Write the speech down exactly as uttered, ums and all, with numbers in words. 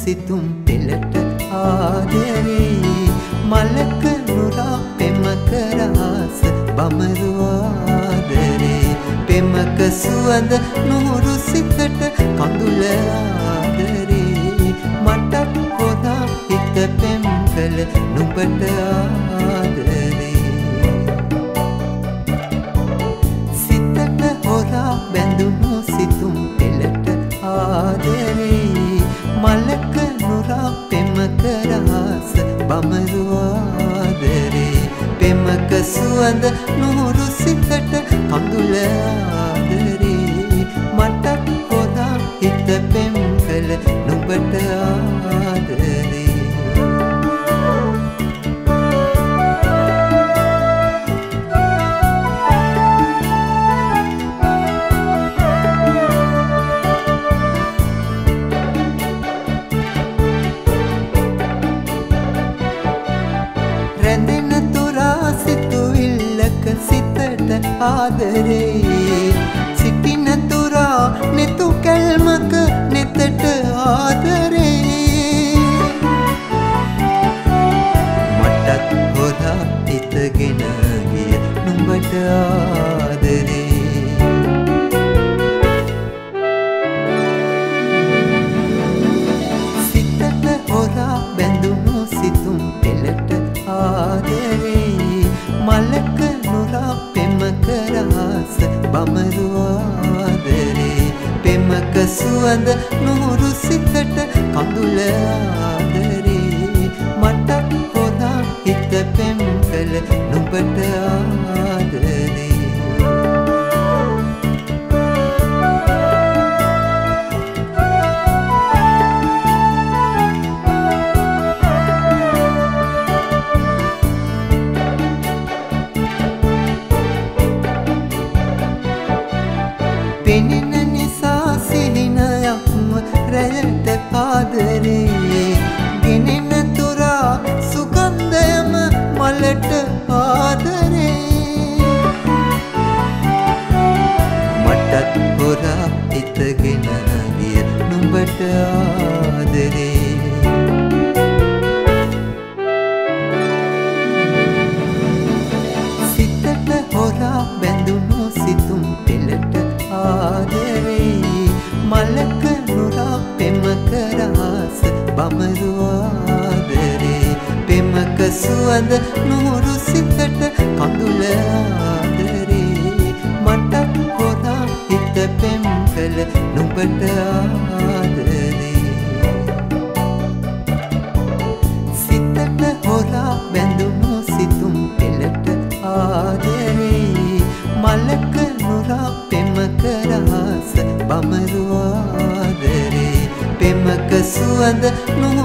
සිතුම් පෙළට ආදරේ මලක නුරා පෙමක රහස බමරු ආදරේ පෙමක සුවඳ නුහුරු සිතට කඳුල ආදරේ මටත් හොදා හිත පෙම් කළ නුඹට ආදරේ සිතට හොරා බැඳුණු සිතුම් පෙළට ආදරේ මලක නුරා පෙමක රහස බමරු ආදරේ පෙමක සුවඳ නුහුරු සිතට කඳුල ආදරේ මටත් හොදා හිත පෙම් කළ නුඹට ආදරේ රැඳෙන තුරා සිතුවිල්ලක සිතට ආදරේ සිටින තුරා නෙතු කැල්මක නෙතට ආදරේ මටත් හොරා හිතගෙන ගිය නුඹට ආදරේ සිතට හොරා බැඳුණු සිතුම් පෙළට ආදරේ මලක නුරා පෙමක රහස බමරු ආදරේ පෙමක සුවඳ නුහුරු සිතට කඳුල ආදරේ මටත් හොදා හිත පෙම් කළ නුඹට ආදරේ පෙනෙන නිසා සිහිනයක්ම රැයට ආදරේ ගෙනෙන තුරා සුගන්ධයම මලට ආදරේ මටත් හොරා හිතගෙන ගිය නුඹට ආදරේ සිතට හොරා බැඳුණු සිතුම් පෙළට ආදරේ මලක නුරා පෙමක රහස බමරු ආදරේ පෙමක සුවඳ නුහුරු සිතට කඳුල ආදරේ මටත් හොදා හිත පෙම් කළ නුඹට ආදරේ සිතට හොරා බැඳුණු සිතුම් පෙළට ආදරේ මලක නුරා පෙමක රහස බමරු ආදරේ පෙමක සුවඳ